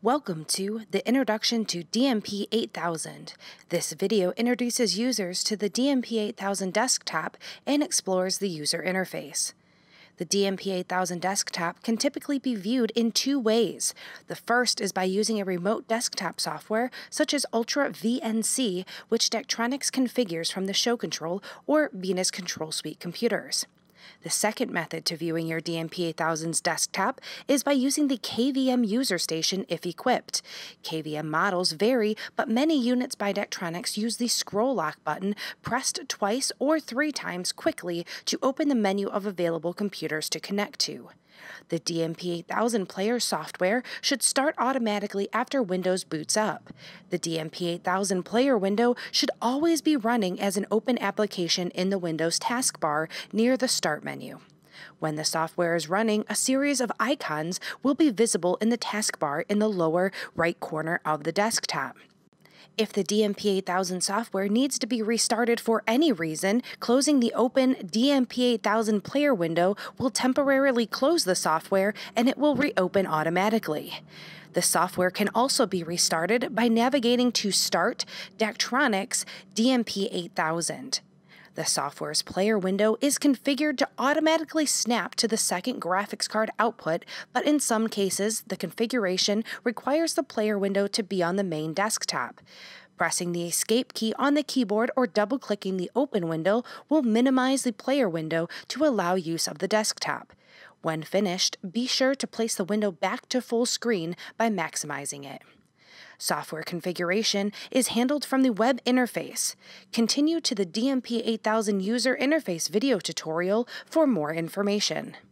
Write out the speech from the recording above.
Welcome to the Introduction to DMP 8000. This video introduces users to the DMP 8000 desktop and explores the user interface. The DMP 8000 desktop can typically be viewed in two ways. The first is by using a remote desktop software such as Ultra VNC, which Daktronics configures from the Show Control or Venus Control Suite computers. The second method to viewing your DMP 8000's desktop is by using the KVM user station if equipped. KVM models vary, but many units by Daktronics use the scroll lock button pressed twice or three times quickly to open the menu of available computers to connect to. The DMP 8000 player software should start automatically after Windows boots up. The DMP 8000 player window should always be running as an open application in the Windows taskbar near the Start menu. When the software is running, a series of icons will be visible in the taskbar in the lower right corner of the desktop. If the DMP 8000 software needs to be restarted for any reason, closing the open DMP 8000 player window will temporarily close the software and it will reopen automatically. The software can also be restarted by navigating to Start, Daktronics, DMP 8000. The software's player window is configured to automatically snap to the second graphics card output, but in some cases, the configuration requires the player window to be on the main desktop. Pressing the Escape key on the keyboard or double-clicking the Open window will minimize the player window to allow use of the desktop. When finished, be sure to place the window back to full screen by maximizing it. Software configuration is handled from the web interface. Continue to the DMP 8000 user interface video tutorial for more information.